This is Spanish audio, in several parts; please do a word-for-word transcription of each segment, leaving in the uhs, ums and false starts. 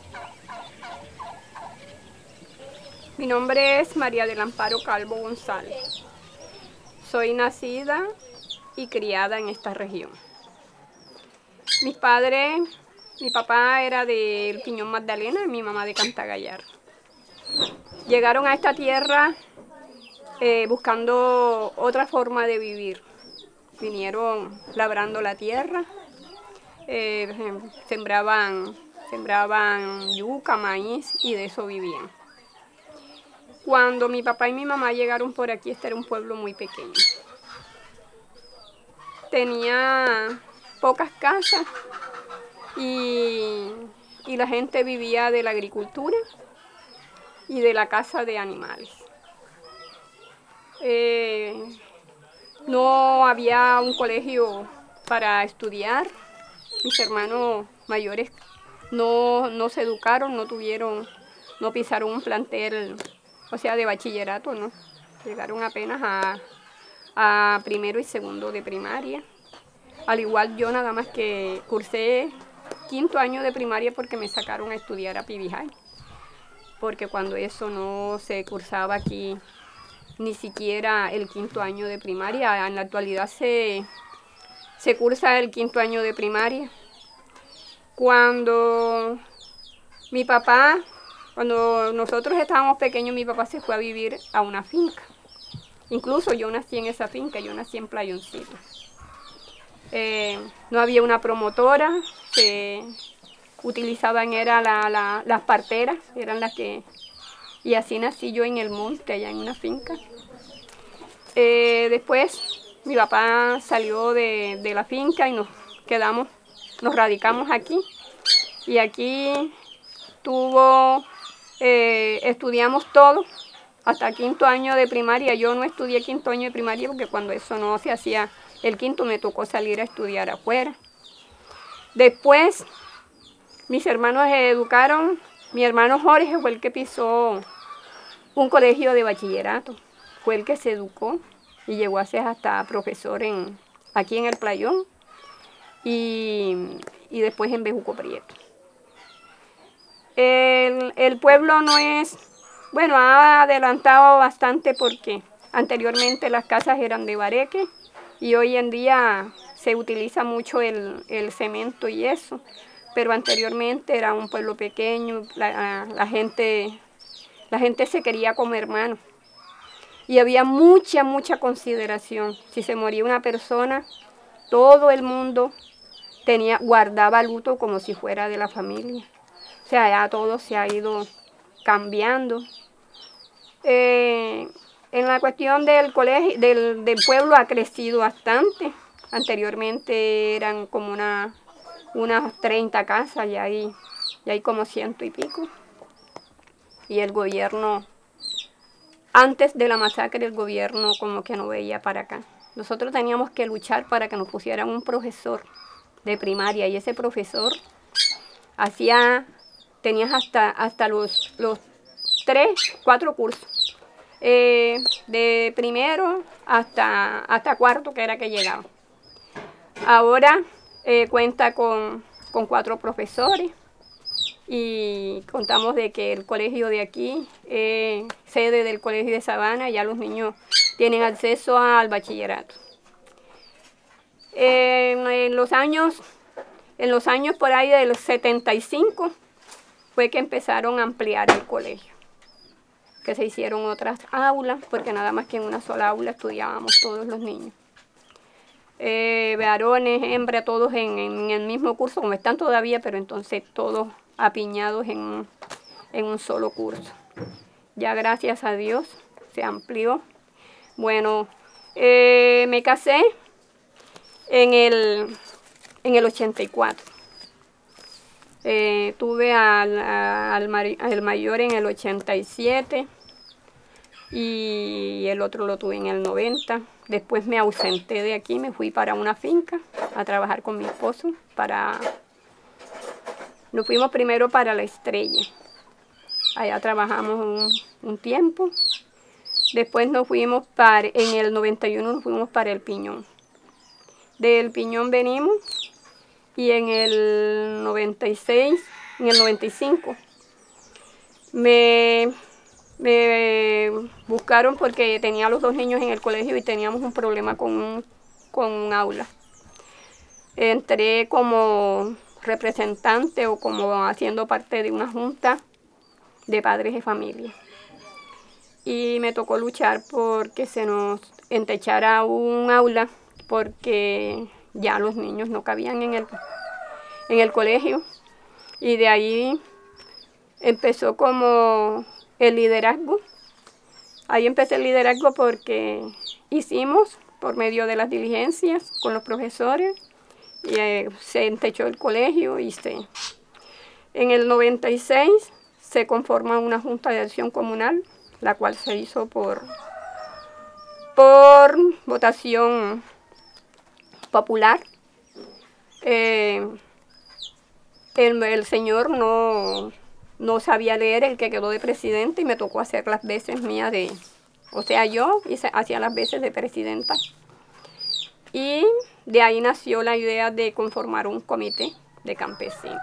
Mi nombre es María del Amparo Calvo González. Soy nacida y criada en esta región. Mis padres, mi papá era del Piñón Magdalena y mi mamá de Cantagallar. Llegaron a esta tierra eh, buscando otra forma de vivir. Vinieron labrando la tierra, eh, sembraban, sembraban yuca, maíz y de eso vivían. Cuando mi papá y mi mamá llegaron por aquí, este era un pueblo muy pequeño. Tenía pocas casas y, y la gente vivía de la agricultura y de la caza de animales. Eh, no había un colegio para estudiar. Mis hermanos mayores no, no se educaron, no tuvieron, no pisaron un plantel, o sea, de bachillerato, ¿no? Llegaron apenas a, a primero y segundo de primaria. Al igual yo nada más que cursé quinto año de primaria porque me sacaron a estudiar a Pibijay. Porque cuando eso no se cursaba aquí, ni siquiera el quinto año de primaria. En la actualidad se, se cursa el quinto año de primaria. Cuando mi papá... Cuando nosotros estábamos pequeños, mi papá se fue a vivir a una finca. Incluso yo nací en esa finca, yo nací en Playoncito. Eh, no había una promotora, se utilizaban era la, la, las parteras, eran las que... Y así nací yo en el monte, allá en una finca. Eh, después mi papá salió de, de la finca y nos quedamos, nos radicamos aquí. Y aquí tuvo... Eh, estudiamos todo hasta quinto año de primaria. Yo no estudié quinto año de primaria porque cuando eso no se hacía el quinto me tocó salir a estudiar afuera. Después mis hermanos se educaron. Mi hermano Jorge fue el que pisó un colegio de bachillerato, fue el que se educó y llegó a ser hasta profesor en, aquí en el Playón y, y después en Bejuco Prieto. El, el pueblo no es, bueno, ha adelantado bastante porque anteriormente las casas eran de bareque y hoy en día se utiliza mucho el, el cemento y eso, pero anteriormente era un pueblo pequeño, la, la, gente, la gente se quería como hermanos y había mucha, mucha consideración. Si se moría una persona, todo el mundo tenía, guardaba luto como si fuera de la familia. O sea, ya todo se ha ido cambiando. Eh, en la cuestión del colegio, del, del pueblo ha crecido bastante. Anteriormente eran como una, unas treinta casas, y hay, y hay como ciento y pico. Y el gobierno, antes de la masacre, el gobierno como que no veía para acá. Nosotros teníamos que luchar para que nos pusieran un profesor de primaria, y ese profesor hacía... Tenías hasta, hasta los, los tres, cuatro cursos, eh, de primero hasta, hasta cuarto, que era que llegaba. Ahora eh, cuenta con, con cuatro profesores y contamos de que el colegio de aquí, eh, sede del colegio de Sabana, ya los niños tienen acceso al bachillerato. Eh, en los años, en los años por ahí del setenta y cinco, fue que empezaron a ampliar el colegio, que se hicieron otras aulas, porque nada más que en una sola aula estudiábamos todos los niños. Eh, varones, hembras, todos en, en el mismo curso, como están todavía, pero entonces todos apiñados en, en un solo curso. Ya gracias a Dios se amplió. Bueno, eh, me casé en el, en el ochenta y cuatro. Eh, tuve al, al, al mayor en el ochenta y siete y el otro lo tuve en el noventa. Después me ausenté de aquí, me fui para una finca a trabajar con mi esposo. Para... Nos fuimos primero para La Estrella. Allá trabajamos un, un tiempo. Después nos fuimos para, en el noventa y uno nos fuimos para El Piñón. Del Piñón venimos. Y en el noventa y seis en el noventa y cinco. Me, me buscaron porque tenía a los dos niños en el colegio y teníamos un problema con un, con un aula. Entré como representante o como haciendo parte de una junta de padres de familia. Y me tocó luchar porque se nos entechara un aula porque ya los niños no cabían en el, en el colegio. Y de ahí empezó como el liderazgo. Ahí empecé el liderazgo porque hicimos por medio de las diligencias con los profesores y eh, se entechó el colegio y se... En el noventa y seis se conforma una junta de acción comunal, la cual se hizo por, por votación popular. Eh, el, el señor no, no sabía leer, el que quedó de presidente, y me tocó hacer las veces mías de... O sea, yo hice, hacía las veces de presidenta. Y de ahí nació la idea de conformar un comité de campesinos.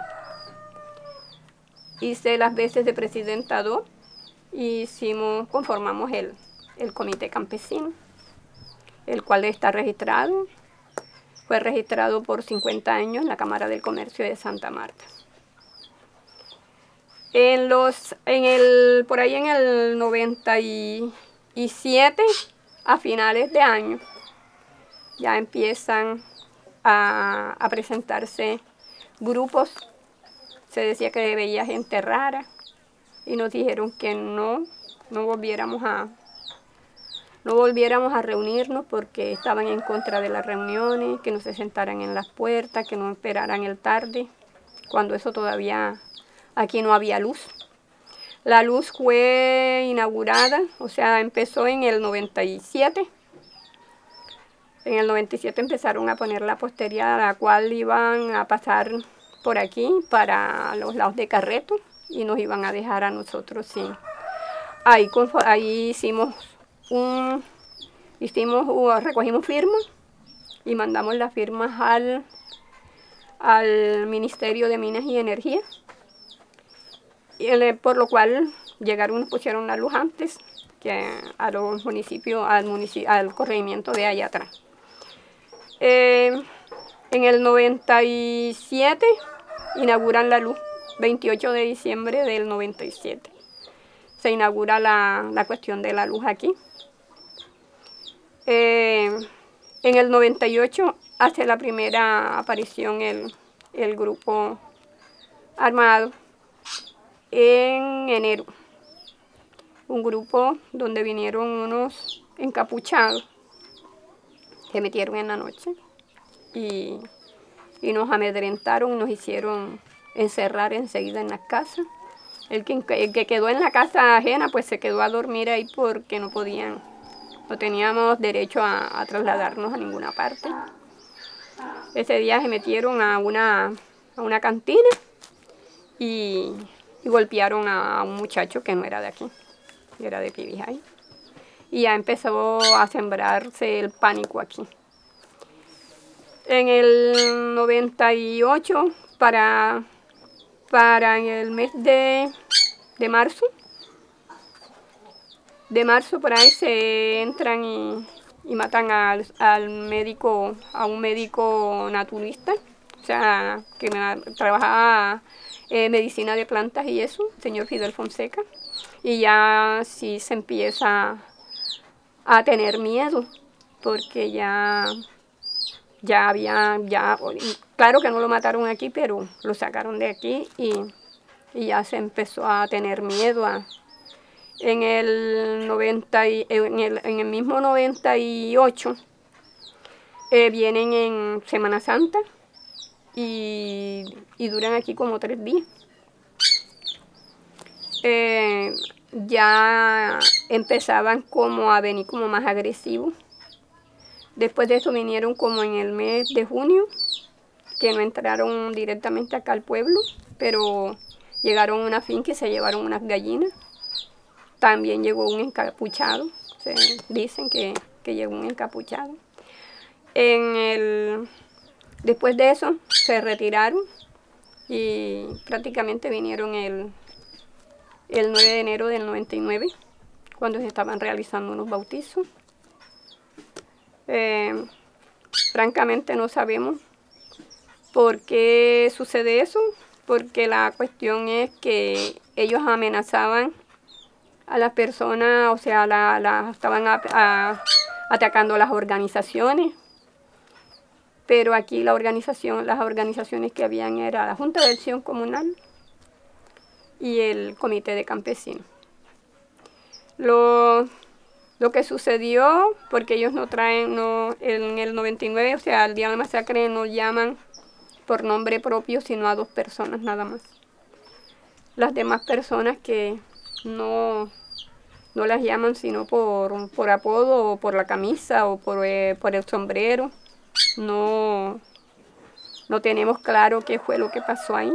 Hice las veces de presidenta dos y hicimos, conformamos el, el comité campesino, el cual está registrado. Fue registrado por cincuenta años en la Cámara del Comercio de Santa Marta. En los, en el, por ahí en el noventa y siete, a finales de año, ya empiezan a, a presentarse grupos. Se decía que veía gente rara y nos dijeron que no, no volviéramos a, no volviéramos a reunirnos porque estaban en contra de las reuniones, que no se sentaran en las puertas, que no esperaran el tarde, cuando eso todavía aquí no había luz. La luz fue inaugurada, o sea, empezó en el noventa y siete. En el noventa y siete empezaron a poner la postería, a la cual iban a pasar por aquí para los lados de Carreto y nos iban a dejar a nosotros sin. Ahí, ahí hicimos un, hicimos, recogimos firmas y mandamos las firmas al, al Ministerio de Minas y Energía, y el, por lo cual llegaron, nos pusieron la luz antes que a los municipios, al, municipio, al corregimiento de allá atrás. Eh, en el noventa y siete inauguran la luz, veintiocho de diciembre del noventa y siete. Se inaugura la, la cuestión de la luz aquí. Eh, en el noventa y ocho hace la primera aparición el, el grupo armado en enero. Un grupo donde vinieron unos encapuchados, se metieron en la noche y, y nos amedrentaron, nos hicieron encerrar enseguida en la casa. El que, el que quedó en la casa ajena pues se quedó a dormir ahí porque no podían, no teníamos derecho a, a trasladarnos a ninguna parte. Ese día se metieron a una, a una cantina y, y golpearon a un muchacho que no era de aquí, era de Pibijay. Y ya empezó a sembrarse el pánico aquí. En el noventa y ocho, para, para en el mes de, de marzo, de marzo por ahí se entran y, y matan al, al médico, a un médico naturista, o sea, que trabajaba en medicina de plantas y eso, el señor Fidel Fonseca. Y ya sí se empieza a tener miedo, porque ya, ya había, ya, claro que no lo mataron aquí, pero lo sacaron de aquí y, y ya se empezó a tener miedo. A, en, el noventa y, en, el, en el mismo noventa y ocho eh, vienen en Semana Santa y, y duran aquí como tres días. Eh, ya empezaban como a venir como más agresivos. Después de eso vinieron como en el mes de junio, que no entraron directamente acá al pueblo, pero llegaron a una finca y se llevaron unas gallinas. También llegó un encapuchado, se dicen que, que llegó un encapuchado. En el, después de eso se retiraron y prácticamente vinieron el, el nueve de enero del noventa y nueve, cuando se estaban realizando unos bautizos. Eh, francamente no sabemos por qué sucede eso, porque la cuestión es que ellos amenazaban a las personas, o sea, la, la, estaban a, a, atacando a las organizaciones, pero aquí la organización, las organizaciones que habían era la Junta de Acción Comunal y el Comité de Campesinos. Lo, lo que sucedió, porque ellos no traen, no, en el noventa y nueve, o sea, el día de la masacre no llaman por nombre propio, sino a dos personas nada más. Las demás personas que no, no las llaman sino por, por apodo o por la camisa o por, eh, por el sombrero. No, no tenemos claro qué fue lo que pasó ahí.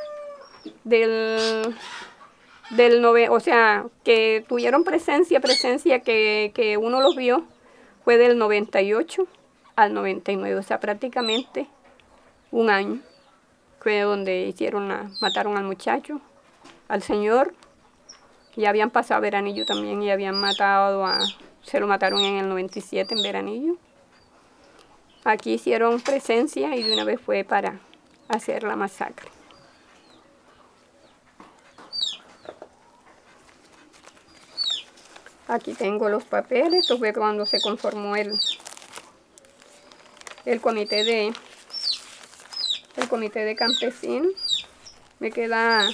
Del, del nove, o sea, que tuvieron presencia, presencia que, que uno los vio, fue del noventa y ocho al noventa y nueve, o sea, prácticamente un año. Fue donde hicieron la, mataron al muchacho, al señor. Ya habían pasado Veranillo también y habían matado a, se lo mataron en el noventa y siete en Veranillo. Aquí hicieron presencia y de una vez fue para hacer la masacre. Aquí tengo los papeles, esto fue cuando se conformó el, el comité de el comité de campesinos. Me queda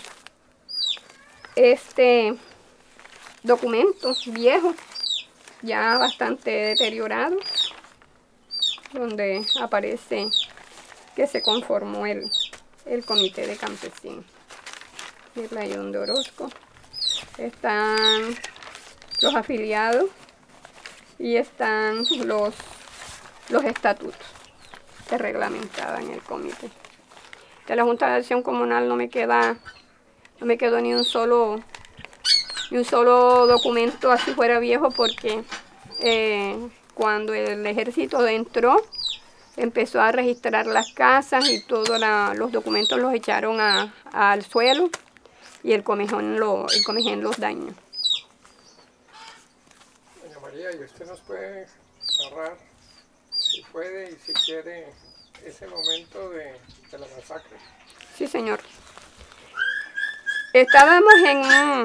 este documento viejo, ya bastante deteriorado, donde aparece que se conformó el, el comité de campesinos. El Rayón de Orozco. Están los afiliados y están los, los estatutos que reglamentaban el comité. De la Junta de Acción Comunal no me queda, no me quedó ni un solo, ni un solo documento así fuera viejo, porque eh, cuando el ejército entró, empezó a registrar las casas y todos los documentos los echaron a, a, al suelo y el comején, lo, el comején los dañó. Doña María, ¿y usted nos puede narrar, si puede y si quiere, ese momento de, de la masacre? Sí, señor. Estábamos en un...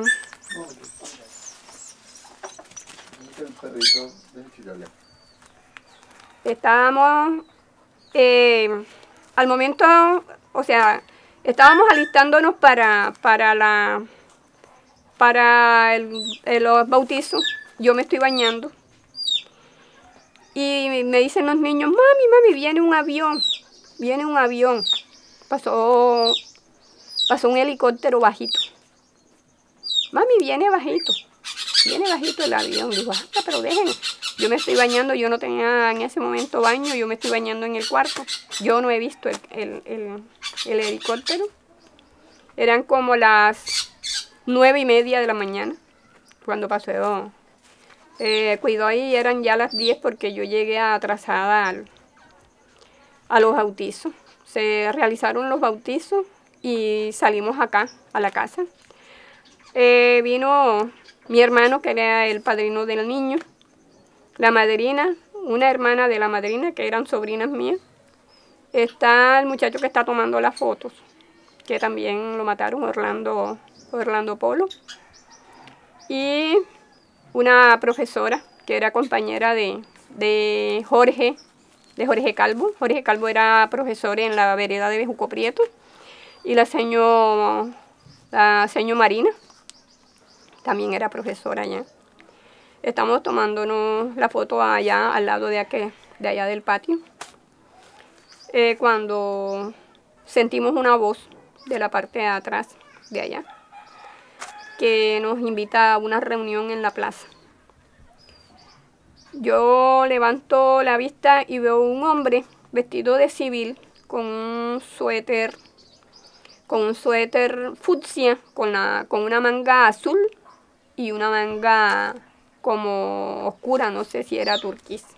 Estábamos... Eh, al momento, o sea, estábamos alistándonos para, para, la, para el, el, los bautizos. Yo me estoy bañando. Y me dicen los niños, mami, mami, viene un avión. Viene un avión. Pasó, pasó un helicóptero bajito. Mami, viene bajito. Viene bajito el avión. Digo, ah, pero déjenme. Yo me estoy bañando, yo no tenía en ese momento baño, yo me estoy bañando en el cuarto. Yo no he visto el, el, el, el helicóptero. Eran como las nueve y media de la mañana cuando pasó. Eh, cuidó ahí, eran ya las diez porque yo llegué atrasada al, a los bautizos. Se realizaron los bautizos y salimos acá, a la casa. Eh, vino mi hermano, que era el padrino del niño. La madrina, una hermana de la madrina, que eran sobrinas mías. Está el muchacho que está tomando las fotos, que también lo mataron, Orlando, Orlando Polo. Y una profesora, que era compañera de, de Jorge, de Jorge Calvo. Jorge Calvo era profesor en la vereda de Bejuco Prieto. Y la señora, la señora Marina, también era profesora allá. Estamos tomándonos la foto allá, al lado de, aquel, de allá del patio, eh, cuando sentimos una voz de la parte de atrás, de allá, que nos invita a una reunión en la plaza. Yo levanto la vista y veo un hombre vestido de civil, con un suéter, con un suéter fucsia, con, la, con una manga azul y una manga como oscura, no sé si era turquesa.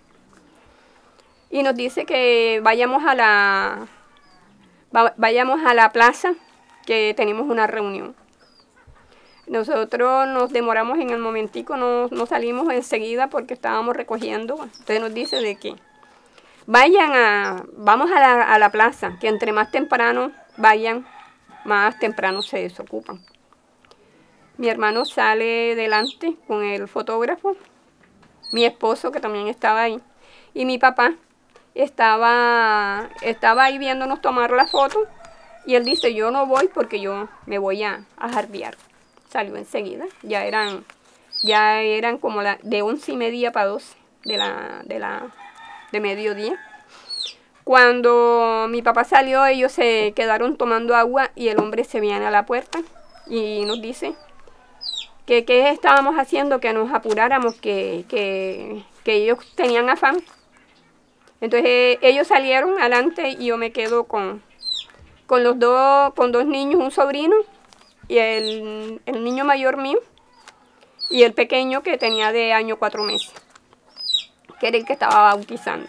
Y nos dice que vayamos a la, vayamos a la plaza que tenemos una reunión. Nosotros nos demoramos en el momentico, no, no salimos enseguida porque estábamos recogiendo. Entonces nos dice de que vayan a, vamos a la, a la plaza, que entre más temprano vayan, más temprano se desocupan. Mi hermano sale delante con el fotógrafo, mi esposo que también estaba ahí, y mi papá estaba, estaba ahí viéndonos tomar la foto, y él dice, yo no voy porque yo me voy a, a jardiar. Salió enseguida, ya eran, ya eran como la, de once y media para doce de, la, de, la, de mediodía. Cuando mi papá salió, ellos se quedaron tomando agua y el hombre se viene a la puerta y nos dice que qué estábamos haciendo, que nos apuráramos, que, que, que ellos tenían afán. Entonces ellos salieron adelante y yo me quedo con, con los dos, con dos niños, un sobrino y el, el niño mayor mío y el pequeño que tenía de año cuatro meses, que era el que estaba bautizando.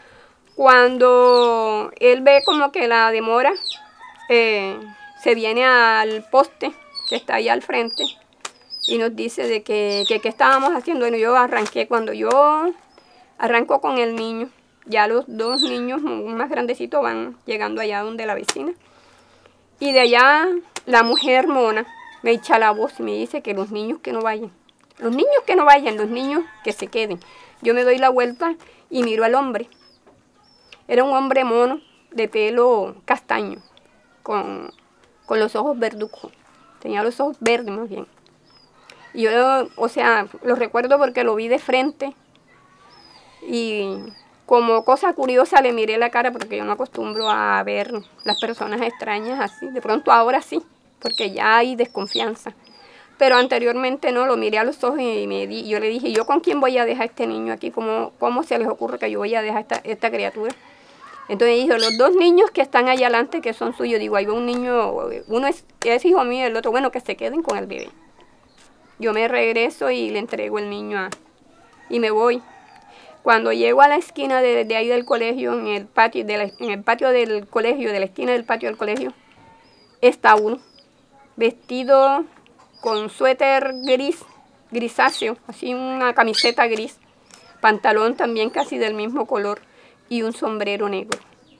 Cuando él ve como que la demora, eh, se viene al poste que está ahí al frente y nos dice de que qué estábamos haciendo. Bueno, yo arranqué, cuando yo arranco con el niño, ya los dos niños más grandecitos van llegando allá donde la vecina. Y de allá la mujer mona me echa la voz y me dice que los niños que no vayan. Los niños que no vayan, los niños que se queden. Yo me doy la vuelta y miro al hombre. Era un hombre mono de pelo castaño, con, con los ojos verducos. Tenía los ojos verdes más bien. Y yo, o sea, lo recuerdo porque lo vi de frente. Y como cosa curiosa le miré la cara porque yo no acostumbro a ver las personas extrañas así. De pronto ahora sí, porque ya hay desconfianza. Pero anteriormente no, lo miré a los ojos y me di, yo le dije, ¿yo con quién voy a dejar a este niño aquí? ¿Cómo, cómo se les ocurre que yo voy a dejar esta, esta criatura? Entonces dijo, los dos niños que están allá adelante que son suyos, digo, ahí va un niño, uno es, es hijo mío y el otro, bueno, que se queden con el bebé. Yo me regreso y le entrego el niño a, y me voy. Cuando llego a la esquina de, de ahí del colegio, en el patio, de la, en el patio del colegio, de la esquina del patio del colegio, está uno, vestido con suéter gris, grisáceo, así una camiseta gris, pantalón también casi del mismo color y un sombrero negro.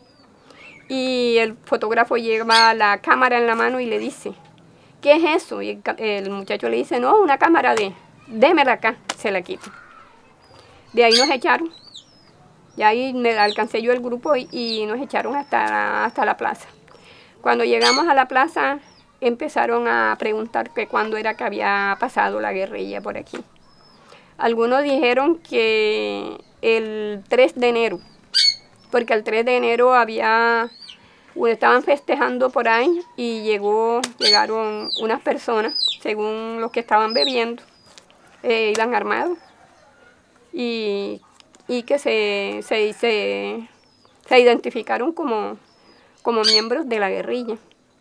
Y el fotógrafo lleva la cámara en la mano y le dice, ¿qué es eso? Y el, el muchacho le dice, no, una cámara de, démela acá, se la quita. De ahí nos echaron, y ahí me alcancé yo el grupo y, y nos echaron hasta, hasta la plaza. Cuando llegamos a la plaza empezaron a preguntar que cuándo era que había pasado la guerrilla por aquí. Algunos dijeron que el tres de enero, porque el tres de enero había, estaban festejando por ahí y llegó, llegaron unas personas, según los que estaban bebiendo, eh, iban armados. Y, y que se, se, se, se identificaron como, como miembros de la guerrilla.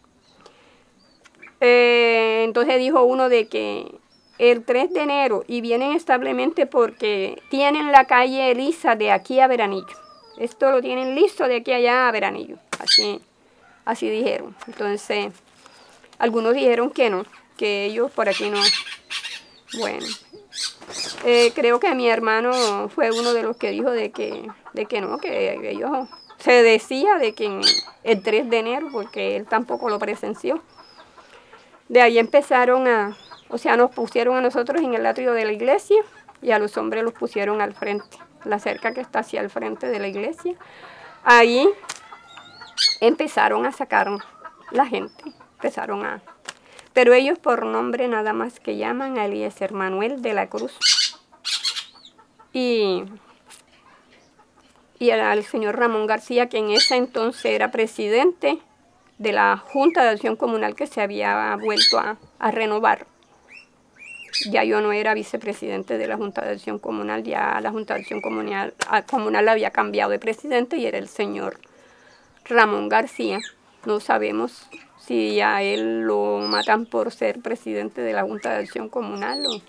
Eh, entonces dijo uno de que el tres de enero, y vienen establemente porque tienen la calle lisa de aquí a Veranillo. Esto lo tienen listo de aquí allá a Veranillo, así, así dijeron. Entonces, algunos dijeron que no, que ellos por aquí no. Bueno. Eh, creo que mi hermano fue uno de los que dijo de que, de que no, que ellos, se decía de que en el tres de enero, porque él tampoco lo presenció. De ahí empezaron a, o sea, nos pusieron a nosotros en el atrio de la iglesia y a los hombres los pusieron al frente, la cerca que está hacia el frente de la iglesia. Ahí empezaron a sacar la gente, empezaron a... Pero ellos por nombre nada más que llaman a Eliezer Manuel de la Cruz y, y al señor Ramón García, que en ese entonces era presidente de la Junta de Acción Comunal que se había vuelto a, a renovar. Ya yo no era vicepresidente de la Junta de Acción Comunal, ya la Junta de Acción Comunal, Comunal había cambiado de presidente y era el señor Ramón García. No sabemos si a él lo matan por ser presidente de la Junta de Acción Comunal. O...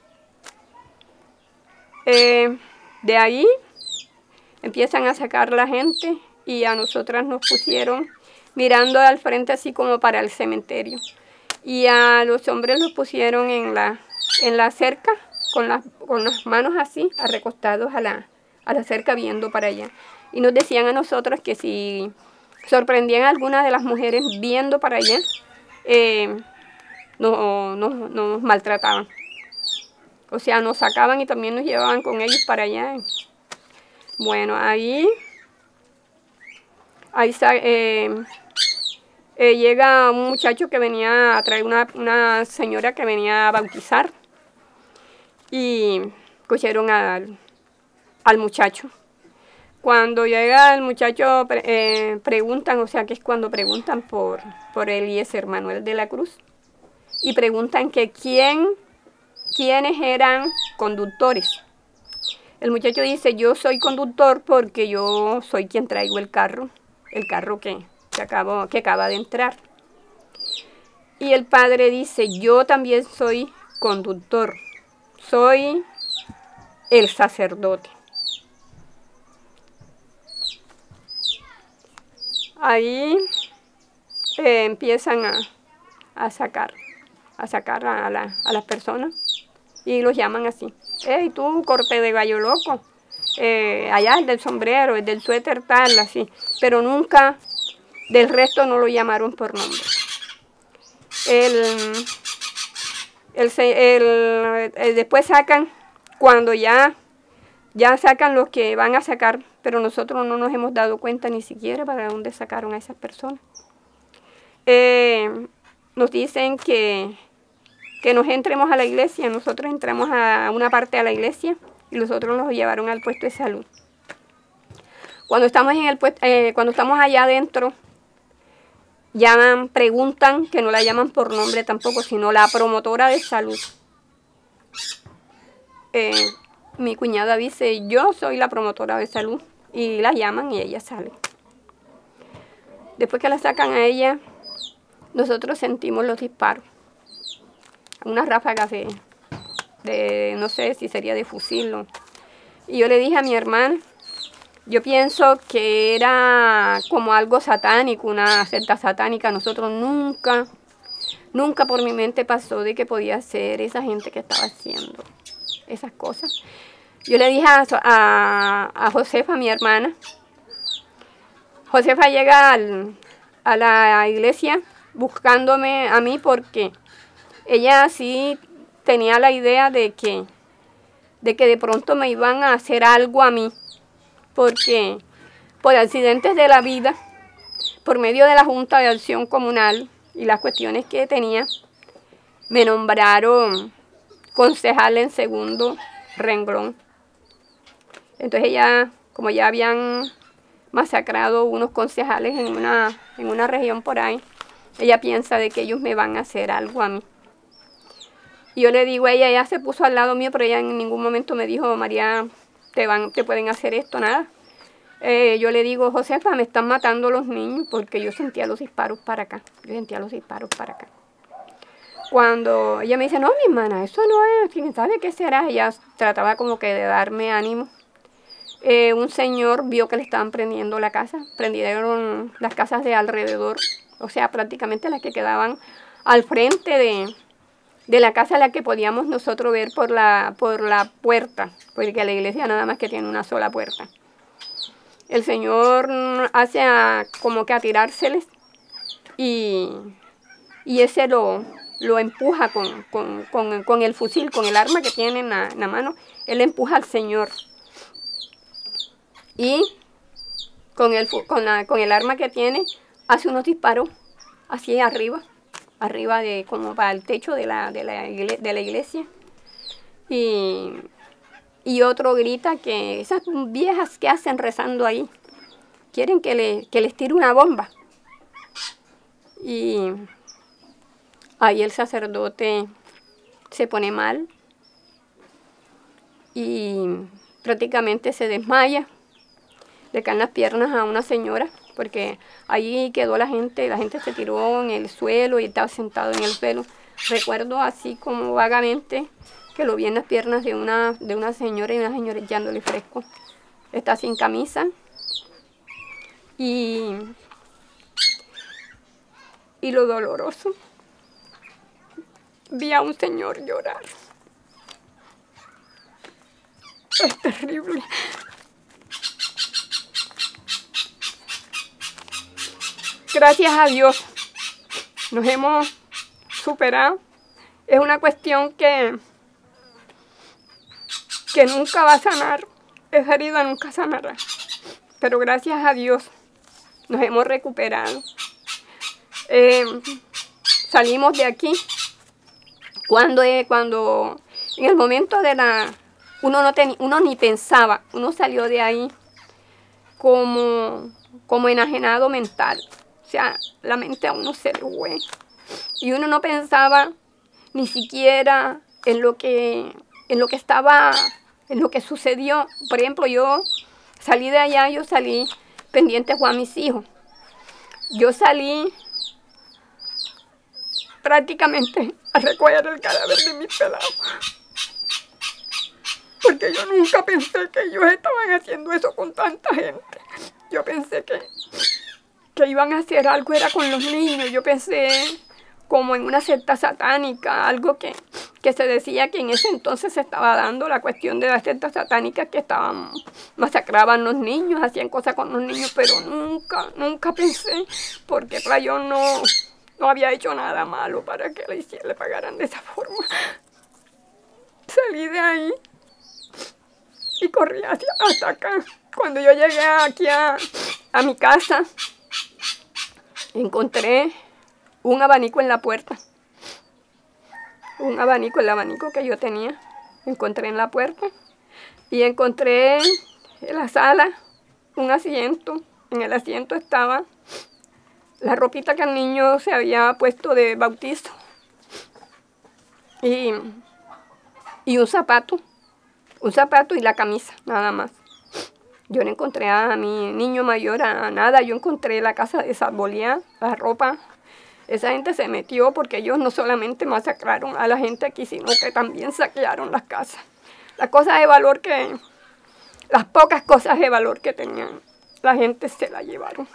Eh, de ahí empiezan a sacar la gente y a nosotras nos pusieron mirando al frente así como para el cementerio. y a los hombres los pusieron en la, en la cerca, con, la, con las manos así, recostados a la, a la cerca viendo para allá. Y nos decían a nosotros que si sorprendían a alguna de las mujeres viendo para allá, eh, no, no, no nos maltrataban. O sea, nos sacaban y también nos llevaban con ellos para allá. Bueno, ahí, ahí eh, eh, llega un muchacho que venía a traer una, una señora que venía a bautizar. Y cogieron al, al muchacho. Cuando llega el muchacho, eh, preguntan, o sea que es cuando preguntan por, por Eliezer Manuel de la Cruz. Y preguntan que quién, quiénes eran conductores. El muchacho dice, yo soy conductor porque yo soy quien traigo el carro, el carro que, que, acabo, que acaba de entrar. Y el padre dice, yo también soy conductor, soy el sacerdote. Ahí eh, empiezan a, a sacar, a sacar a, la, a las personas y los llaman así. Hey, tú, corte de gallo loco, eh, allá el del sombrero, el del suéter tal, así. Pero nunca del resto no lo llamaron por nombre. El, el, el, el, después sacan, cuando ya, ya sacan los que van a sacar, pero nosotros no nos hemos dado cuenta ni siquiera para dónde sacaron a esas personas. Eh, nos dicen que, que nos entremos a la iglesia, nosotros entramos a una parte de la iglesia y los otros nos llevaron al puesto de salud. Cuando estamos, en el puesto, eh, cuando estamos allá adentro, llaman, preguntan, que no la llaman por nombre tampoco, sino la promotora de salud. Eh, mi cuñada dice, yo soy la promotora de salud, y la llaman y ella sale. Después que la sacan a ella, nosotros sentimos los disparos. Unas ráfagas de, de, no sé si sería de fusil, ¿no? Y yo le dije a mi hermana, yo pienso que era como algo satánico, una secta satánica. Nosotros nunca, nunca por mi mente pasó de que podía ser esa gente que estaba haciendo esas cosas. Yo le dije a, a, a Josefa, mi hermana. Josefa llega al, a la iglesia buscándome a mí porque ella sí tenía la idea de que, de que de pronto me iban a hacer algo a mí. Porque por accidentes de la vida, por medio de la Junta de Acción Comunal y las cuestiones que tenía, me nombraron concejal en segundo renglón. Entonces ella, como ya habían masacrado unos concejales en una, en una región por ahí, ella piensa de que ellos me van a hacer algo a mí. Y yo le digo a ella, ella se puso al lado mío, pero ella en ningún momento me dijo, María, te, van, te pueden hacer esto, nada. Eh, yo le digo, Josefa, me están matando los niños, porque yo sentía los disparos para acá, yo sentía los disparos para acá. Cuando ella me dice, no, mi hermana, eso no es, ¿quién sabe qué será? Ella trataba como que de darme ánimo. Eh, un señor vio que le estaban prendiendo la casa, prendieron las casas de alrededor, o sea, prácticamente las que quedaban al frente de, de la casa a la que podíamos nosotros ver por la, por la puerta, porque la iglesia nada más que tiene una sola puerta. El señor hace a, como que a tirárseles y, y ese lo, lo empuja con, con, con, con el fusil, con el arma que tiene en la, en la mano, él empuja al señor. Y con el, con, la, con el arma que tiene, hace unos disparos así arriba, arriba de como para el techo de la, de la, igle, de la iglesia. Y, y otro grita que esas viejas que hacen rezando ahí, quieren que, le, que les tire una bomba. Y ahí el sacerdote se pone mal y prácticamente se desmaya. Le caen las piernas a una señora, porque allí quedó la gente, la gente se tiró en el suelo y estaba sentado en el suelo. Recuerdo así como vagamente que lo vi en las piernas de una, de una señora y una señora echándole fresco. Está sin camisa y, y lo doloroso vi a un señor llorar. Es terrible. Gracias a Dios nos hemos superado. Es una cuestión que, que nunca va a sanar. Esa herida nunca sanará. Pero gracias a Dios nos hemos recuperado. Eh, salimos de aquí cuando, eh, cuando en el momento de la... Uno, no ten, uno ni pensaba, uno salió de ahí como, como enajenado mental. O sea, la mente a uno se le fue. Y uno no pensaba ni siquiera en lo que, en lo que estaba, en lo que sucedió. Por ejemplo, yo salí de allá, yo salí pendiente a mis hijos. Yo salí prácticamente a recoger el cadáver de mis pelados. Porque yo nunca pensé que ellos estaban haciendo eso con tanta gente. Yo pensé que, que iban a hacer algo, era con los niños. Yo pensé como en una secta satánica, algo que, que se decía que en ese entonces se estaba dando, la cuestión de las sectas satánicas que estaban, masacraban los niños, hacían cosas con los niños, pero nunca, nunca pensé, porque yo no, no había hecho nada malo para que le, hicieran, le pagaran de esa forma. Salí de ahí y corrí hacia, hasta acá. Cuando yo llegué aquí a, a mi casa, encontré un abanico en la puerta. Un abanico, el abanico que yo tenía, encontré en la puerta. Y encontré en la sala un asiento. En el asiento estaba la ropita que el niño se había puesto de bautizo. Y, y un zapato. Un zapato y la camisa, nada más. Yo no encontré a mi niño mayor, a nada. Yo encontré la casa desarboleada, la ropa. Esa gente se metió porque ellos no solamente masacraron a la gente aquí, sino que también saquearon las casas. Las cosas de valor que... Las pocas cosas de valor que tenían, la gente se las llevaron.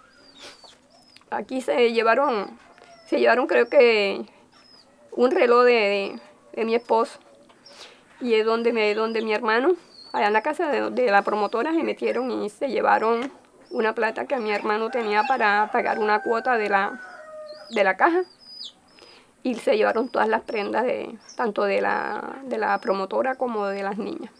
Aquí se llevaron... Se llevaron creo que un reloj de, de, de mi esposo. Y es donde, me, donde mi hermano, allá en la casa de, de la promotora, se metieron y se llevaron una plata que mi hermano tenía para pagar una cuota de la, de la caja. Y se llevaron todas las prendas, de, tanto de la, de la promotora como de las niñas.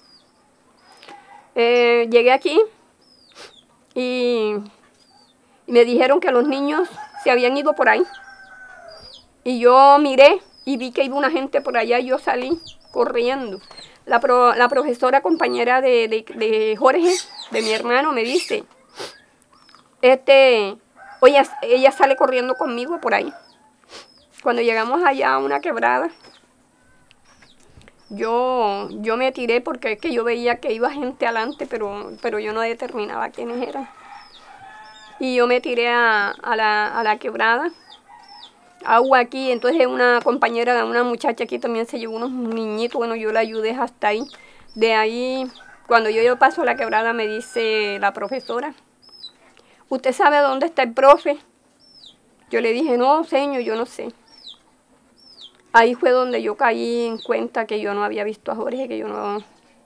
Eh, llegué aquí y, y me dijeron que los niños se habían ido por ahí. Y yo miré y vi que iba una gente por allá y yo salí corriendo. La, pro, la profesora compañera de, de, de Jorge, de mi hermano, me dice, este, oye, ella sale corriendo conmigo por ahí. Cuando llegamos allá a una quebrada, yo, yo me tiré porque es que yo veía que iba gente adelante, pero, pero yo no determinaba quiénes eran. Y yo me tiré a, a, la, a la quebrada. Agua aquí, entonces una compañera, una muchacha aquí también se llevó unos niñitos, bueno, yo la ayudé hasta ahí. De ahí, cuando yo, yo paso a la quebrada, me dice la profesora, ¿usted sabe dónde está el profe? Yo le dije, no, señor, yo no sé. Ahí fue donde yo caí en cuenta que yo no había visto a Jorge, que yo no...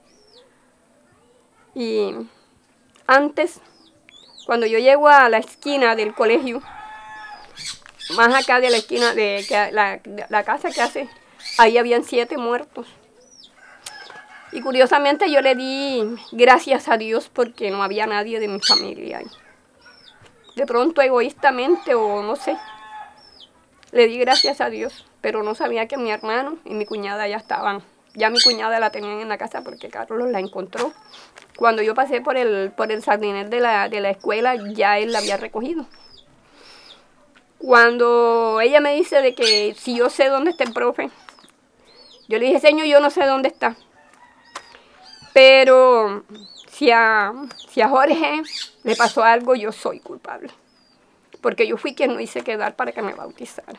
Y antes, cuando yo llego a la esquina del colegio, más acá de la esquina de que la, la casa que hace, ahí habían siete muertos. Y curiosamente yo le di gracias a Dios porque no había nadie de mi familia ahí. De pronto egoístamente o no sé, le di gracias a Dios, pero no sabía que mi hermano y mi cuñada ya estaban. Ya mi cuñada la tenían en la casa porque Carlos la encontró. Cuando yo pasé por el, por el sardinel de la, de la escuela, ya él la había recogido. Cuando ella me dice de que si yo sé dónde está el profe, yo le dije, señor, yo no sé dónde está. Pero si a, si a Jorge le pasó algo, yo soy culpable. Porque yo fui quien lo hice quedar para que me bautizara.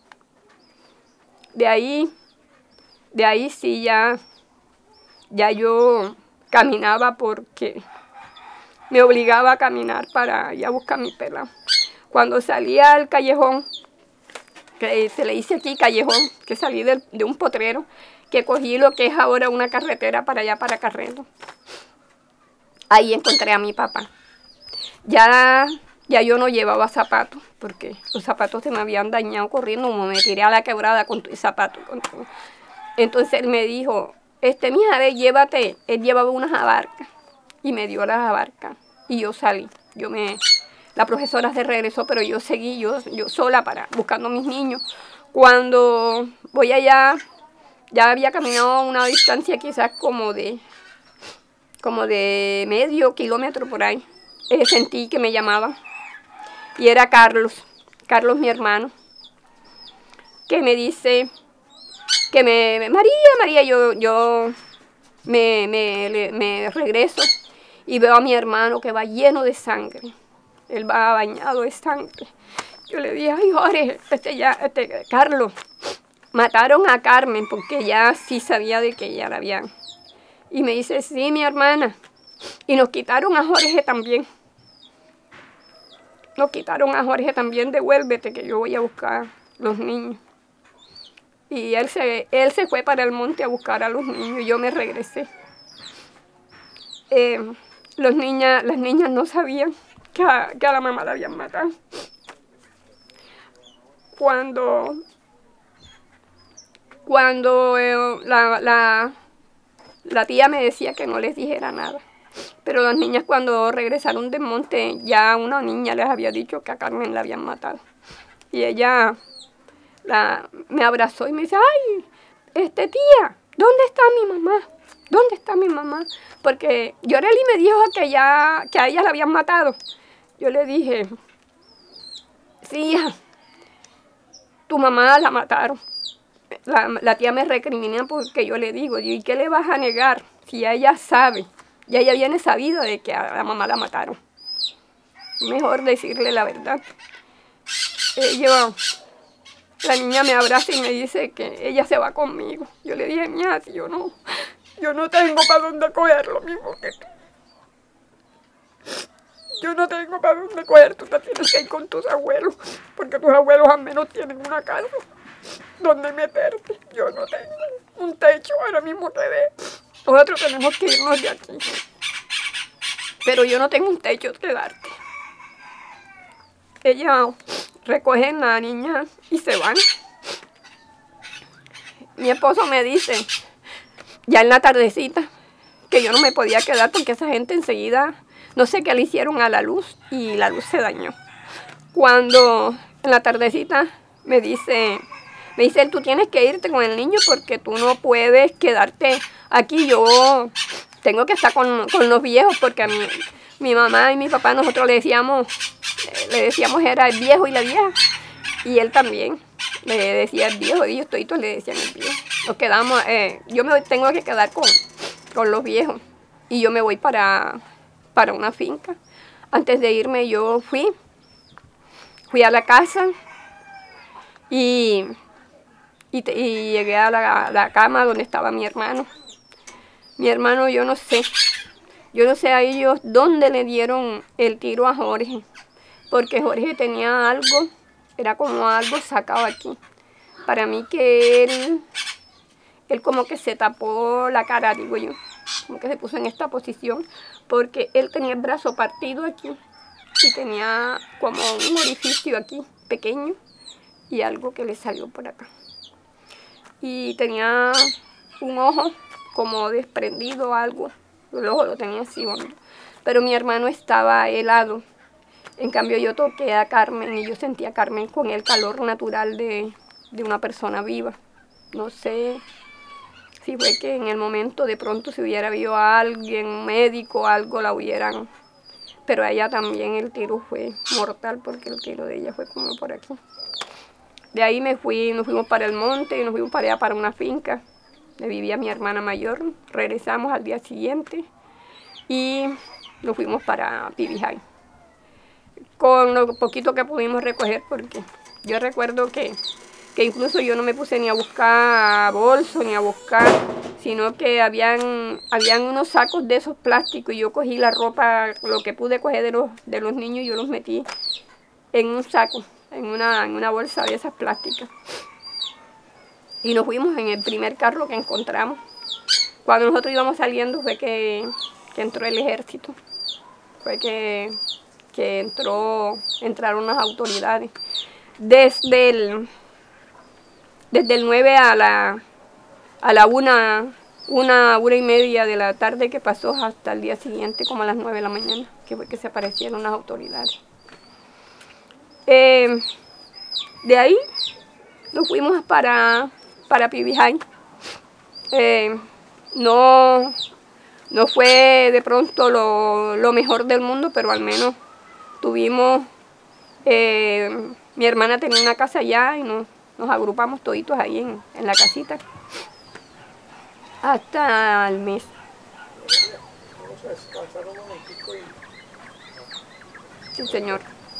De ahí, de ahí sí ya, ya yo caminaba porque me obligaba a caminar para ir a buscar mi pelado. Cuando salía al callejón, que se le dice aquí callejón, que salí de, de un potrero, que cogí lo que es ahora una carretera para allá, para Carreto. Ahí encontré a mi papá. Ya, ya yo no llevaba zapatos, porque los zapatos se me habían dañado corriendo, como me tiré a la quebrada con tu zapato. Con tu. Entonces él me dijo, este, mija, ve, llévate. Él llevaba unas abarcas y me dio las abarcas y yo salí. Yo me, la profesora se regresó, pero yo seguí yo, yo sola para buscando a mis niños. Cuando voy allá, ya había caminado una distancia quizás como de, como de medio kilómetro por ahí. Eh, sentí que me llamaban y era Carlos, Carlos mi hermano, que me dice que me, María, María, yo, yo me, me, me regreso y veo a mi hermano que va lleno de sangre, él va bañado de sangre. Yo le dije, ay Jorge, este ya, este, Carlos, mataron a Carmen porque ya sí sabía de que ella la habían. Y me dice, sí, mi hermana. Y nos quitaron a Jorge también. Nos quitaron a Jorge también, devuélvete que yo voy a buscar los niños. Y él se, él se fue para el monte a buscar a los niños y yo me regresé. Eh, los niñas, las niñas no sabían que a, que a la mamá la habían matado. Cuando, cuando eh, la, la, la tía me decía que no les dijera nada. Pero las niñas cuando regresaron del monte, ya una niña les había dicho que a Carmen la habían matado. Y ella la, me abrazó y me dice, ay, este tía, ¿dónde está mi mamá? ¿Dónde está mi mamá? Porque Yoreli me dijo que, ya, que a ella la habían matado. Yo le dije, sí, hija, tu mamá la mataron. La, la tía me recrimina porque yo le digo, ¿y qué le vas a negar si ella sabe? Ya ella viene sabida de que a la mamá la mataron. Mejor decirle la verdad. Ella, la niña me abraza y me dice que ella se va conmigo. Yo le dije, mía, si yo no, yo no tengo para dónde coger lo mismo que tú. Yo no tengo para dónde coger, tú te tienes que ir con tus abuelos, porque tus abuelos al menos tienen una casa donde meterte. Yo no tengo un techo ahora mismo que dé. Nosotros tenemos que irnos de aquí. Pero yo no tengo un techo que darte. Ella recoge a la niña y se van. Mi esposo me dice, ya en la tardecita, que yo no me podía quedar porque esa gente enseguida, no sé qué le hicieron a la luz y la luz se dañó. Cuando en la tardecita me dice, me dice, tú tienes que irte con el niño porque tú no puedes quedarte aquí. Yo tengo que estar con, con los viejos porque a mí, mi mamá y mi papá, nosotros le decíamos, le decíamos era el viejo y la vieja. Y él también le decía el viejo, ellos toditos le decían el viejo. Nos quedamos, eh, yo me tengo que quedar con, con los viejos y yo me voy para, para una finca. Antes de irme yo fui, fui a la casa y... Y, te, y llegué a la, la cama donde estaba mi hermano. Mi hermano, yo no sé, yo no sé a ellos dónde le dieron el tiro a Jorge, porque Jorge tenía algo, era como algo sacado aquí. Para mí que él, él como que se tapó la cara, digo yo, como que se puso en esta posición, porque él tenía el brazo partido aquí y tenía como un orificio aquí, pequeño, y algo que le salió por acá. Y tenía un ojo como desprendido algo, el ojo lo tenía así hondo. Pero mi hermano estaba helado. En cambio yo toqué a Carmen y yo sentía a Carmen con el calor natural de, de una persona viva. No sé si fue que en el momento de pronto si hubiera habido a alguien, un médico, algo la hubieran. Pero a ella también el tiro fue mortal porque el tiro de ella fue como por aquí. De ahí me fui, nos fuimos para el monte y nos fuimos para allá, para una finca. Donde vivía mi hermana mayor. Regresamos al día siguiente y nos fuimos para Pibijay. Con lo poquito que pudimos recoger, porque yo recuerdo que, que incluso yo no me puse ni a buscar bolso, ni a buscar, sino que habían, habían unos sacos de esos plásticos y yo cogí la ropa, lo que pude coger de los, de los niños y yo los metí en un saco. En una, en una bolsa de esas plásticas. y nos fuimos en el primer carro que encontramos. Cuando nosotros íbamos saliendo fue que, que entró el ejército, fue que, que entró, entraron las autoridades. Desde el, desde el nueve a la, a la una, una, una y media de la tarde que pasó hasta el día siguiente, como a las nueve de la mañana, que fue que se aparecieron las autoridades. Eh, de ahí nos fuimos para, para Pibijay. Eh, no, no fue de pronto lo, lo mejor del mundo, pero al menos tuvimos, eh, mi hermana tenía una casa allá y nos, nos agrupamos toditos ahí en, en la casita hasta el mes. Vamos a descansar un momentico y... Sí, señor.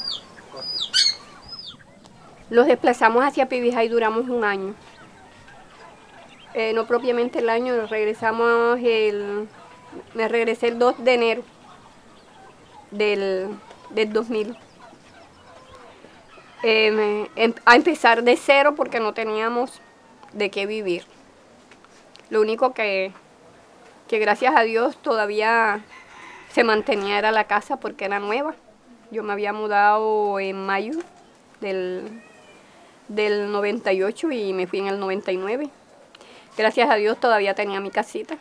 Los desplazamos hacia Pibijay, duramos un año. Eh, no propiamente el año, nos regresamos el... Me regresé el dos de enero del, del dos mil. Eh, me, em, a empezar de cero porque no teníamos de qué vivir. Lo único que, que gracias a Dios todavía se mantenía era la casa porque era nueva. Yo me había mudado en mayo del, del noventa y ocho y me fui en el noventa y nueve. Gracias a Dios todavía tenía mi casita.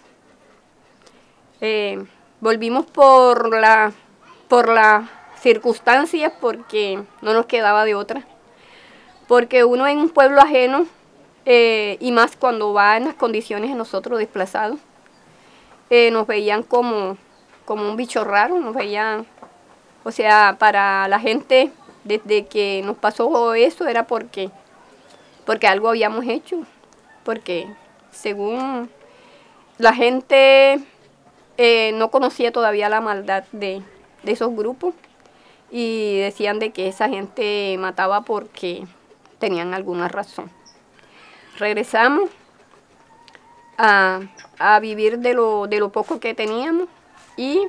Eh, volvimos por la, por las circunstancias porque no nos quedaba de otra. Porque uno en un pueblo ajeno, eh, y más cuando va en las condiciones de nosotros desplazados, eh, nos veían como, como un bicho raro, nos veían, o sea, para la gente desde que nos pasó eso era porque, porque algo habíamos hecho, porque según la gente eh, no conocía todavía la maldad de, de esos grupos y decían de que esa gente mataba porque tenían alguna razón. Regresamos a, a vivir de lo, de lo poco que teníamos y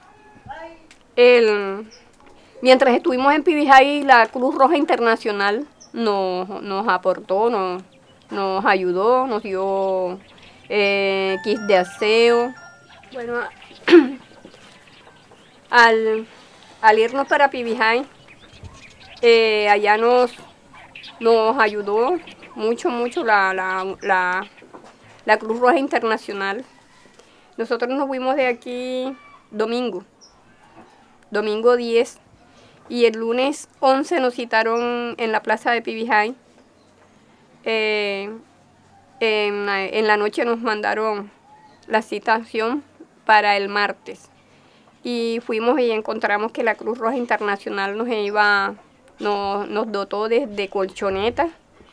el, mientras estuvimos en Pibijay, la Cruz Roja Internacional nos, nos aportó, nos, nos ayudó, nos dio eh, kits de aseo. Bueno, al, al irnos para Pibijay, eh, allá nos, nos ayudó mucho, mucho la, la, la, la Cruz Roja Internacional. Nosotros nos fuimos de aquí domingo, domingo diez, y el lunes once nos citaron en la plaza de Pibijay. Eh, en, la, en la noche nos mandaron la citación para el martes. Y fuimos y encontramos que la Cruz Roja Internacional nos iba, nos, nos dotó desde colchonetas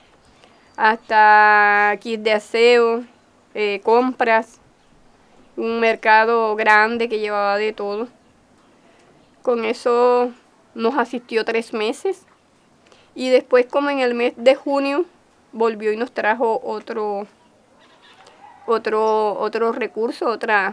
hasta kits de aseo, eh, compras, un mercado grande que llevaba de todo. Con eso nos asistió tres meses y después, como en el mes de junio, volvió y nos trajo otro, otro, otro recurso, otra.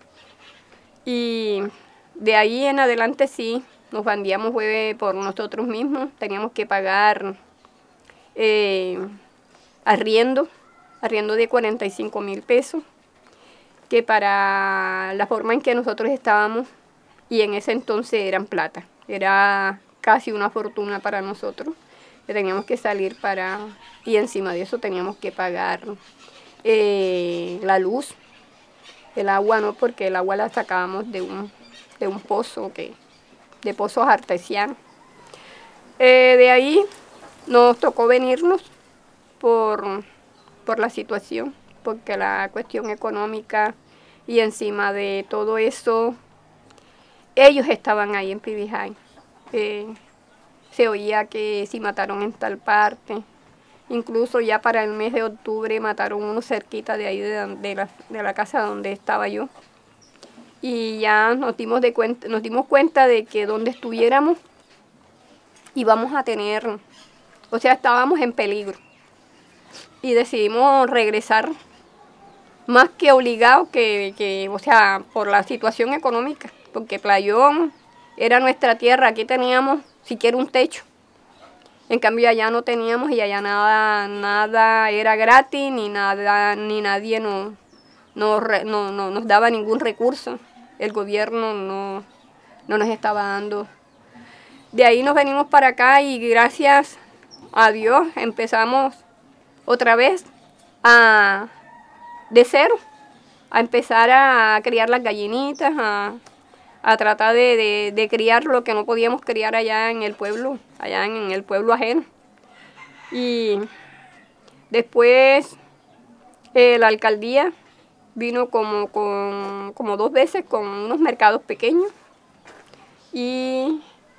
Y de ahí en adelante sí, nos bandíamos por nosotros mismos, teníamos que pagar eh, arriendo, arriendo de cuarenta y cinco mil pesos, que para la forma en que nosotros estábamos, y en ese entonces eran plata, era casi una fortuna para nosotros, que teníamos que salir para, y encima de eso teníamos que pagar eh, la luz, el agua no, porque el agua la sacábamos de un, de un pozo, que, de pozos artesianos. Eh, de ahí nos tocó venirnos por, por la situación, porque la cuestión económica y encima de todo eso, ellos estaban ahí en Pibijay. Eh, se oía que si mataron en tal parte, incluso ya para el mes de octubre mataron uno cerquita de ahí de, de, la, de la casa donde estaba yo. Y ya nos dimos, de cuenta, nos dimos cuenta de que donde estuviéramos íbamos a tener, o sea, estábamos en peligro. Y decidimos regresar, más que obligados, que, que, o sea, por la situación económica, porque Playón era nuestra tierra, aquí teníamos siquiera un techo. En cambio allá no teníamos y allá nada, nada era gratis, ni nada, ni nadie nos, no, no, no, nos daba ningún recurso. El gobierno no, no nos estaba dando. De ahí nos venimos para acá y gracias a Dios empezamos otra vez a, de cero, a empezar a criar las gallinitas, a, a tratar de, de, de criar lo que no podíamos criar allá en el pueblo, allá en el pueblo ajeno. Y después eh, la alcaldía vino como, con, como dos veces con unos mercados pequeños y,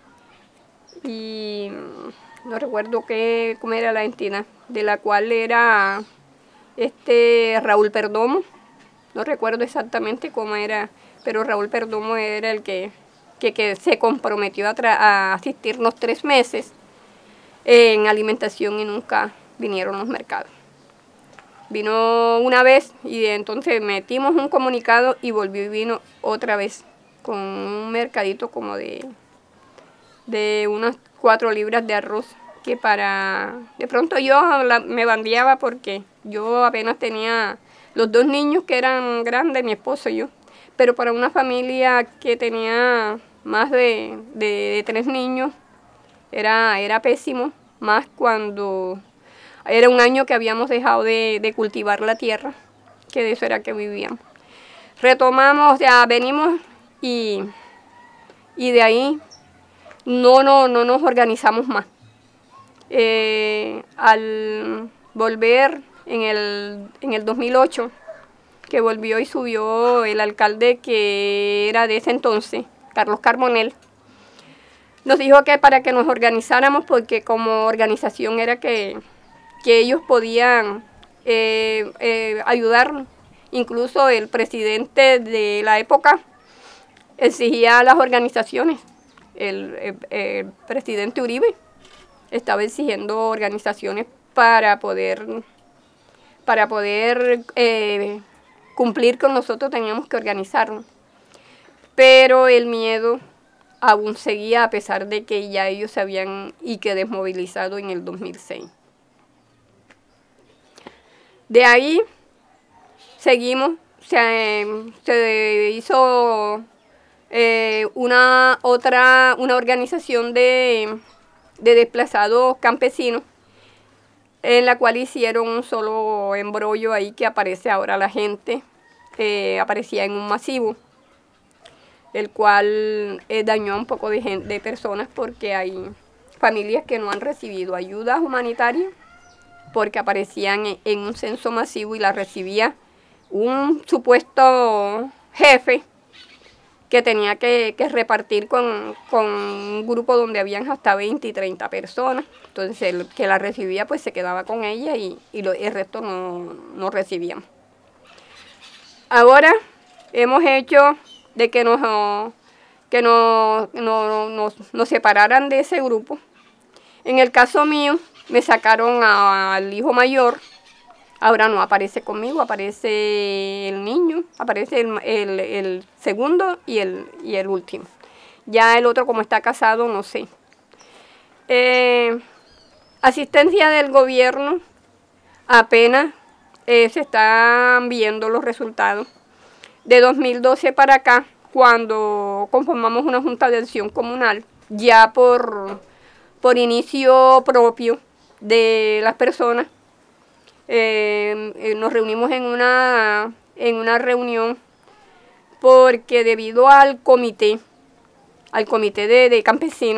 y no recuerdo qué, cómo era la entidad, de la cual era este Raúl Perdomo, no recuerdo exactamente cómo era, pero Raúl Perdomo era el que, que, que se comprometió a, a asistirnos tres meses en alimentación y nunca vinieron los mercados. Vino una vez y entonces metimos un comunicado y volvió y vino otra vez con un mercadito como de, de unas cuatro libras de arroz, que para... De pronto yo la, me bandeaba porque yo apenas tenía los dos niños que eran grandes, mi esposo y yo, pero para una familia que tenía más de, de, de tres niños era, era pésimo, más cuando era un año que habíamos dejado de, de cultivar la tierra, que de eso era que vivíamos. Retomamos, ya venimos y, y de ahí no, no, no nos organizamos más. Eh, al volver en el, en el dos mil ocho, que volvió y subió el alcalde que era de ese entonces, Carlos Carbonell, nos dijo que para que nos organizáramos, porque como organización era que, que ellos podían eh, eh, ayudarnos. Incluso el presidente de la época exigía a las organizaciones, el, el, el presidente Uribe estaba exigiendo organizaciones para poder, para poder eh, cumplir con nosotros, teníamos que organizarnos. Pero el miedo aún seguía, a pesar de que ya ellos se habían y que desmovilizado en el dos mil seis. De ahí seguimos, se, se hizo eh, una otra una organización de, de desplazados campesinos, en la cual hicieron un solo embrollo ahí que aparece ahora la gente, eh, aparecía en un masivo, el cual eh, dañó a un poco de, gente, de personas, porque hay familias que no han recibido ayudas humanitarias porque aparecían en, en un censo masivo y la recibía un supuesto jefe que tenía que, que repartir con, con un grupo donde habían hasta veinte y treinta personas. Entonces el que la recibía pues se quedaba con ella y, y lo, el resto no, no recibían. Ahora hemos hecho de que nos, que nos, nos, nos, nos separaran de ese grupo. En el caso mío, me sacaron a, al hijo mayor, ahora no aparece conmigo, aparece el niño, aparece el, el, el segundo y el, y el último. Ya el otro, como está casado, no sé. Eh, asistencia del gobierno, apenas eh, se están viendo los resultados. De dos mil doce para acá, cuando conformamos una junta de acción comunal, ya por, por inicio propio de las personas, eh, eh, nos reunimos en una, en una reunión, porque debido al comité, al comité de, de campesinos,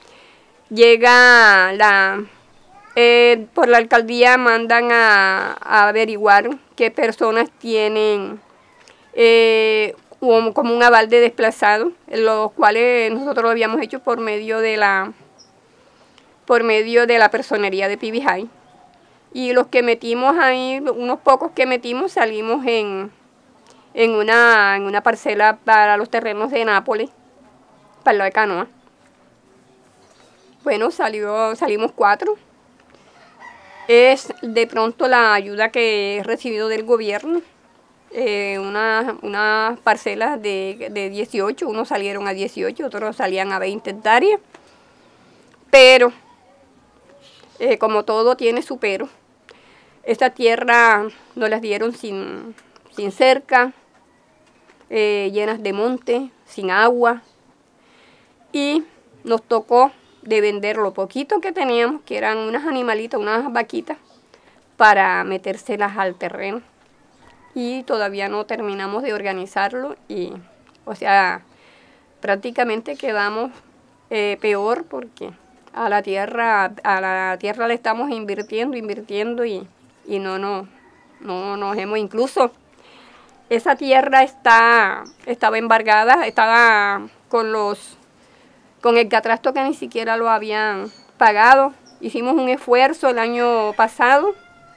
llega la, eh, por la alcaldía mandan a, a averiguar qué personas tienen Eh, como un aval de desplazados, los cuales nosotros lo habíamos hecho por medio de la por medio de la personería de Pibijay. Y los que metimos ahí, unos pocos que metimos, salimos en, en, una, en una parcela para los terrenos de Nápoles, para el lado de Canoa. Bueno, salió, salimos cuatro. Es de pronto la ayuda que he recibido del gobierno. Eh, unas una parcelas de, de dieciocho, unos salieron a dieciocho, otros salían a veinte hectáreas, pero Eh, como todo tiene su pero. Esta tierra nos las dieron sin, sin cerca, eh, llenas de monte, sin agua. Y nos tocó de vender lo poquito que teníamos, que eran unas animalitas, unas vaquitas, para metérselas al terreno. Y todavía no terminamos de organizarlo y, o sea, prácticamente quedamos eh, peor porque a la tierra, a la tierra le estamos invirtiendo, invirtiendo y, y no, no, no nos hemos, incluso esa tierra está, estaba embargada, estaba con los, con el catastro que ni siquiera lo habían pagado. Hicimos un esfuerzo el año pasado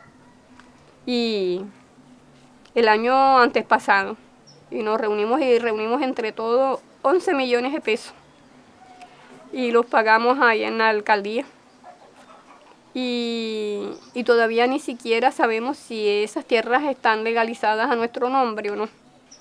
y el año antes pasado y nos reunimos y reunimos entre todos once millones de pesos y los pagamos ahí en la alcaldía y, y todavía ni siquiera sabemos si esas tierras están legalizadas a nuestro nombre o no.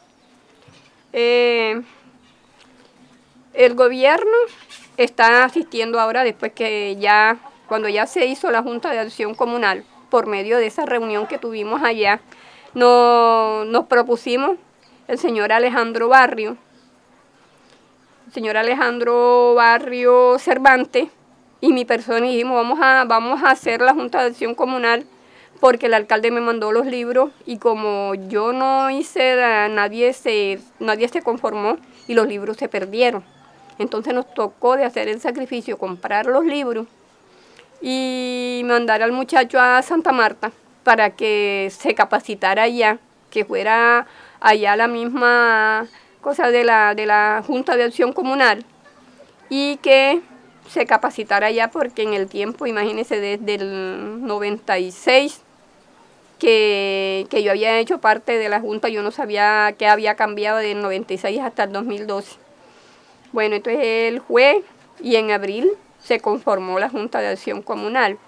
Eh, el gobierno está asistiendo ahora, después que ya, cuando ya se hizo la Junta de Acción Comunal, por medio de esa reunión que tuvimos allá, nos, nos propusimos el señor Alejandro Barrio, el señor Alejandro Barrio Cervantes y mi persona, y dijimos, vamos a, vamos a hacer la Junta de Acción Comunal, porque el alcalde me mandó los libros y como yo no hice, nadie se, nadie se conformó y los libros se perdieron. Entonces nos tocó de hacer el sacrificio, comprar los libros y mandar al muchacho a Santa Marta para que se capacitara allá, que fuera allá la misma cosa de la, de la Junta de Acción Comunal y que se capacitara allá, porque en el tiempo, imagínense, desde el noventa y seis que, que yo había hecho parte de la Junta, yo no sabía qué había cambiado del noventa y seis hasta el dos mil doce. Bueno, entonces él fue y en abril se conformó la Junta de Acción Comunal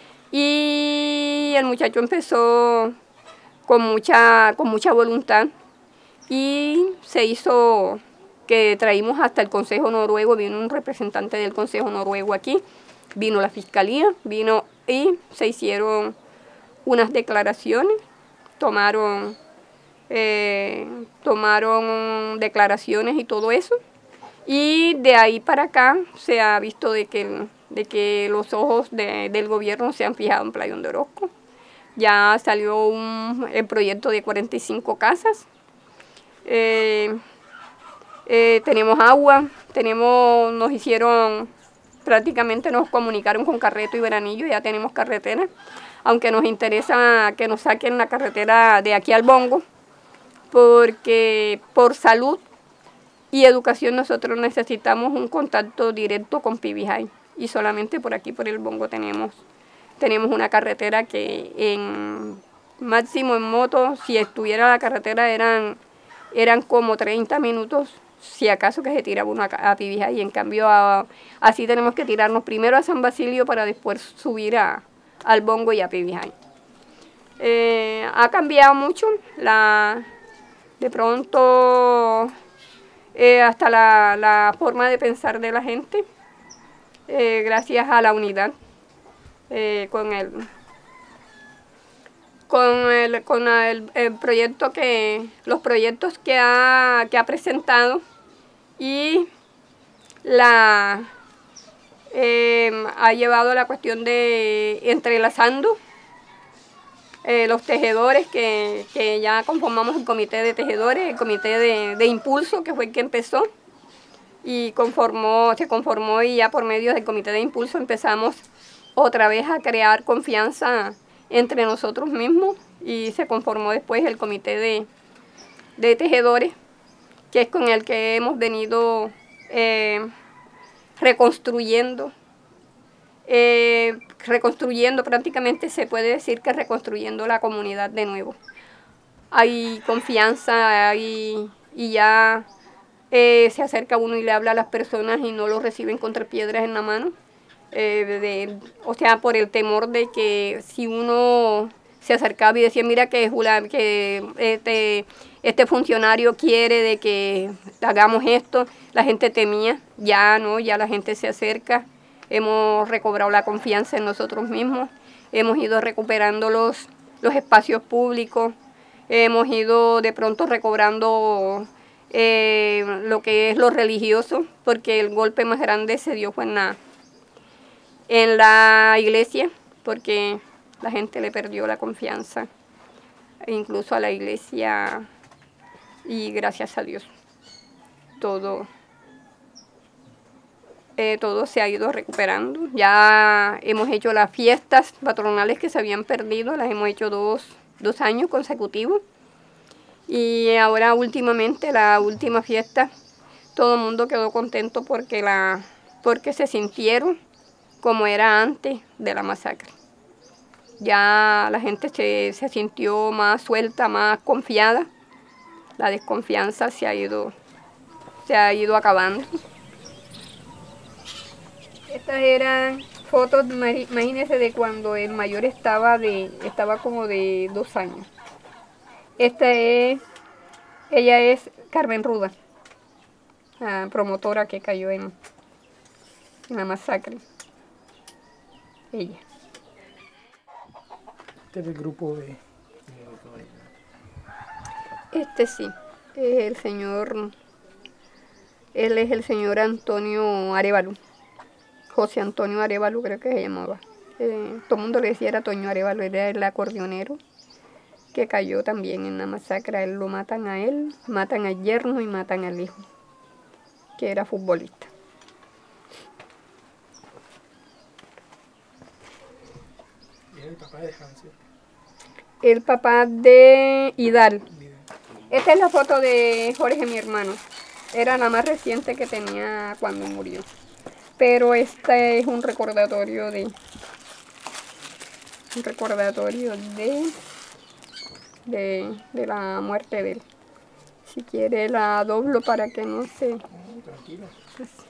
y el muchacho empezó con mucha, con mucha voluntad y se hizo que traímos hasta el Consejo Noruego, vino un representante del Consejo Noruego aquí, vino la Fiscalía, vino y se hicieron unas declaraciones, tomaron, eh, tomaron declaraciones y todo eso. Y de ahí para acá se ha visto de que, de que los ojos de, del gobierno se han fijado en Playón de Orozco. Ya salió un, el proyecto de cuarenta y cinco casas. Eh, eh, tenemos agua, tenemos, nos hicieron, prácticamente nos comunicaron con Carreto y Veranillo, ya tenemos carretera. Aunque nos interesa que nos saquen la carretera de aquí al Bongo, porque por salud y educación nosotros necesitamos un contacto directo con Pibijay y solamente por aquí por el Bongo tenemos, tenemos una carretera que en máximo en moto, si estuviera la carretera eran, eran como treinta minutos, si acaso que se tiraba uno a, a Pibijay, y en cambio a, así tenemos que tirarnos primero a San Basilio para después subir a, al Bongo y a Pibijay. Eh, ha cambiado mucho, la, de pronto... Eh, hasta la, la forma de pensar de la gente, eh, gracias a la unidad, eh, con, el, con, el, con el, el proyecto que, los proyectos que ha, que ha presentado y la, eh, ha llevado a la cuestión de entrelazando Eh, los tejedores, que, que ya conformamos el comité de tejedores, el comité de, de impulso, que fue el que empezó, y conformó, se conformó y ya por medio del comité de impulso empezamos otra vez a crear confianza entre nosotros mismos y se conformó después el comité de, de tejedores, que es con el que hemos venido eh, reconstruyendo Eh, reconstruyendo, prácticamente se puede decir que reconstruyendo la comunidad de nuevo. Hay confianza, hay, y ya eh, se acerca uno y le habla a las personas y no lo reciben contra piedras en la mano. Eh, de, o sea, por el temor de que si uno se acercaba y decía, mira que, que este, este funcionario quiere de que hagamos esto, la gente temía, ya no, ya la gente se acerca. hemos recobrado la confianza en nosotros mismos, hemos ido recuperando los, los espacios públicos, hemos ido de pronto recobrando eh, lo que es lo religioso, porque el golpe más grande se dio fue en la, en la iglesia, porque la gente le perdió la confianza, incluso a la iglesia, y gracias a Dios, todo, eh, todo se ha ido recuperando. Ya hemos hecho las fiestas patronales que se habían perdido, las hemos hecho dos, dos años consecutivos, y ahora últimamente, la última fiesta, todo el mundo quedó contento porque, la, porque se sintieron como era antes de la masacre. Ya la gente se, se sintió más suelta, más confiada. La desconfianza se ha ido, se ha ido acabando. Estas eran fotos, imagínense, de cuando el mayor estaba, de, estaba como de dos años. Esta es, ella es Carmen Ruda, la promotora que cayó en, en la masacre. Ella. Este es el grupo de... Este sí, es el señor, él es el señor Antonio Arévalo, José Antonio Arévalo creo que se llamaba. Eh, todo el mundo le decía era Toño Arévalo, era el acordeonero que cayó también en la masacre. A él lo matan a él, matan al yerno y matan al hijo, que era futbolista. ¿Y el papá de Hansel? El papá de Idal. Esta es la foto de Jorge, mi hermano. Era la más reciente que tenía cuando murió. Pero este es un recordatorio de... Un recordatorio de... De, de la muerte de él. Si quiere la doblo para que no se... Tranquilo. Pues,